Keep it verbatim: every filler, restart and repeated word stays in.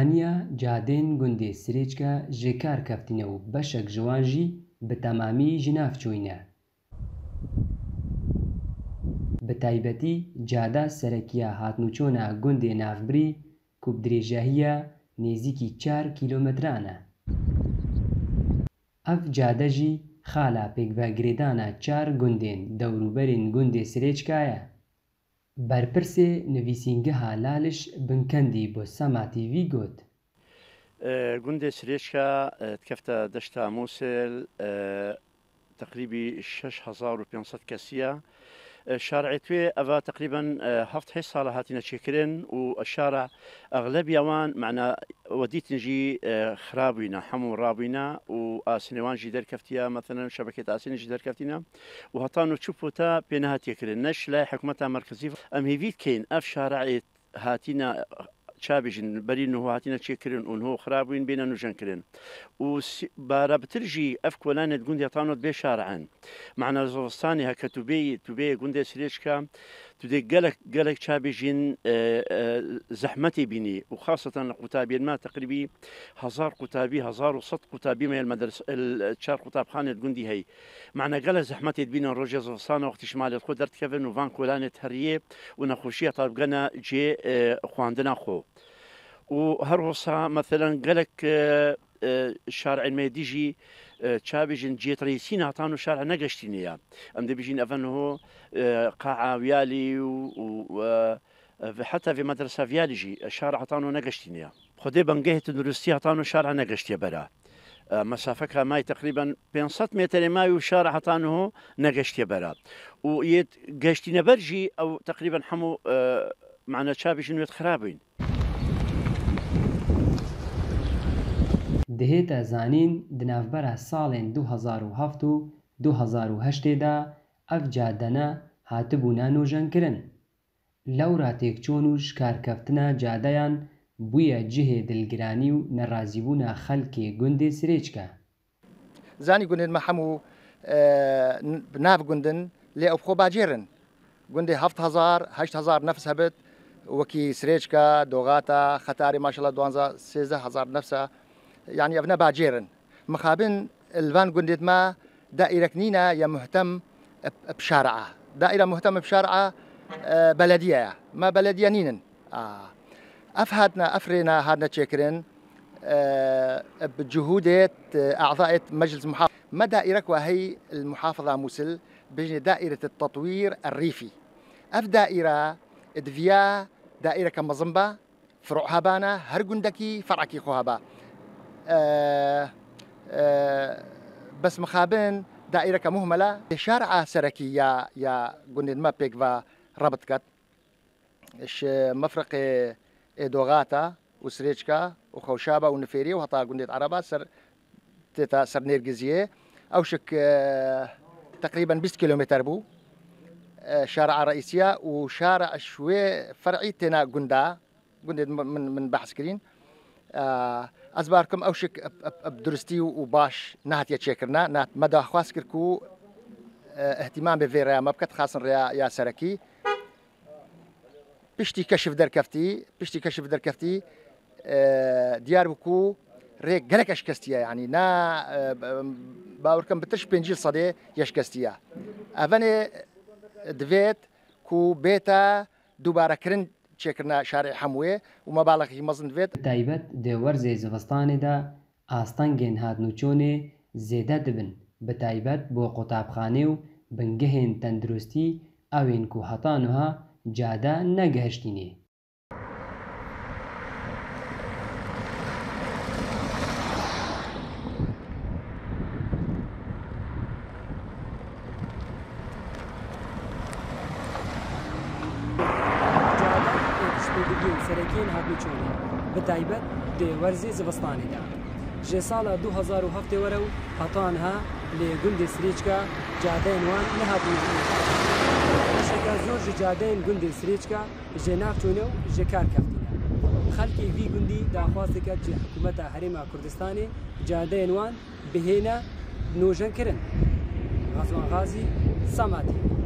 بەیانیە جادێن گوندێ سرێچکە ژێکار کەفتینە و بەشێک ژەوانژی بە تەمامی ژناف چووینە. بە تایبەتی جادا سەرەکیە هاتنوچۆنە گوندێ ناوبری کوبدرێژەهیە نێزیکی چار کیلۆمەترانە. ئەف جادەژی خالا پێکڤەگرێدانە چار گوندێن دەوروبەرین گوندێ سرێچکایە. بەرپرسێ نویسینگەها لالش بنکەندی بۆ سەما تیڤی گوت: گوندێ سرێچکە تکەفتە دەشتا مووسێل تقریبی شش هەزار و پێنج سەد کەسیە. شارعی توێ ئەوە تقریبا هەفت هەشت ساڵە هاتینە چێکردن و شارە ئەغلەبی ئەوان معنا وەدیتنجی خرابووینە هەموو ڕابووینە و ئاسنێوانژی دەرکەفتیە مەثەنەن شەبەکەت ئاسینیشی دەرکەفتینە و هەتان و چوپۆتە پێنەهاتیەکردن نەش لای حکومەتە مەرکزی ئەم هیویت کەین ئەف شارعی هاتینە چابژن بەرین و هاتینە چێکردن و هۆ خرابووین بێنە نوژەنکردن و بارە بترژی ئەف کۆلانێت گوندی هەتانۆت بێ شارعن معنا زۆستانی هەکە توبێ توبێ گوندێ سرێچکە تودێ گەلک گەلک چابێژین زەحمەتی بینی و خاصەتەن لە قوتابیێنما تقریبی هەزار قوتابی هەزار و سەد قوتابی مێ المەدرسە چار قوتابخانێت گوندی هەی معنا گەلە زەحمەتێت بینە ڕۆژێ زۆستانە وەختی شمالێت خۆ دەردکەون و ڤان کۆلانێت هەریە و نەخۆشیە تا بگەنە جێ خواندنا خۆ و هەروەسا مەثەلەن گەلک شارع مێدیژی چابێژن جێتڕیسی هاتان و شارع نەگەشتینەیە ئەم دەبیژین ئەڤەن هۆ قاعە ویالی و حتا في مدرسة فيالجي شارع هاتان و نەگەشتینەیە خودێ بەنگەهێت دروستی هاتان و شارع نەگەشتیە بەرە مسافەکە مای تقریبا پێنج سەد متر مای و شارع هاتان و نەگەشتیە بەرە و یەت گەشتینە بەرژی ئەو تقریبا هەموو معنە چابێژن وێت خرابووین. دەهێتە زانین دناوبەرە ساڵێن دوو هەزار و هەفت و دوو هەزار و هەشتێدا ئەف جادەنە هاتبوونە نوژەنکردن. لەو ڕاتێکچۆن و شکارکەفتنە جادەیان بوویە جهێ دڵگرانی و نەڕازیبوونە خەلکێ گوندێ سرێچکە. زانی گوندێنمە هەموو ناو گوندن لێ ئەو خۆ باجێرن گوندێ هەفت هەزار هەشت هەزار نەفس هەبێت وەکی سرێچکە دۆغاتە خەتاری ماشەڵە دوانزە سێزدە هەزار نەفسە يعني أبناء باجيرن مخابن الفان قندت ما دائرة كنينة يا مهتم بشارعة دائرة مهتم بشارعة بلدية ما بلدية نينن آه. أفهدنا أفرينا هادنا تشكرن آه بجهودة أعضاء مجلس المحافظة ما دائرة وهي المحافظة موسل بين دائرة التطوير الريفي أف دائرة دفيا دائرة كمزنبا فروعها بانا هرقندكي فرعكي خوهبا آه آه بس مخابن دائرة كمهملة شارع سركي يا يا قلنا ما بيكفا ربط كات إيش مفرق دوغاتا وسريجكا وخوشابة ونفيري وهطا قلنا عربة سر تتا سر نيرجزية أو شك آه تقريبا بيست كيلومتر بو آه شارع رئيسية وشارع شوي فرعي تنا قندا قلنا من من بحث كرين آه أزباركم أوشك بدرستي وباش نهت يتشكرنا نهت مدى خاص كركو اهتمام بفيرا ما بكت خاصة ريا يا سركي بشتي كشف در كفتي بشتي كشف در كفتي ديار بكو ريك جلك أشكستيا يعني نا باوركم بترش بنجيل صدي يشكستيا أفني دفيت كو بيتا دوباره كرن چێکردنا شارع هەمووێ و مەباڵێکی مەزن دەوێت تایبەت دێوەرزێ زستانێدا ئاستەنگێن هاتنوچۆنێ زێدە دەبن بە تایبەت بۆ قوتابخانێ و بنگەهێن تەندروستی ئەوێن و هەتانوها جادە نەگەهشتینێ. سەرەکیین هاتنوچۆنێ بە تایبەت دێوەرزی زستانێدا ژێ ساڵە دوو هەزار و هەفتێ وەرە و هەتانها لێ گوندێ سرێچکە جادەیان وان نەهاتنوچۆنێ بەشێکە زۆر ژە جادەیان گوندێ سرێچکە ژێ ناوچۆنێ و ژە کارکەفتینە خەلکی وی گوندی داخوازێکە جێ حکوومەتە هەرێما کوردستانê جادەیان وان بهێنە نۆژەنکردن غەزوان غازی سەما تیڤی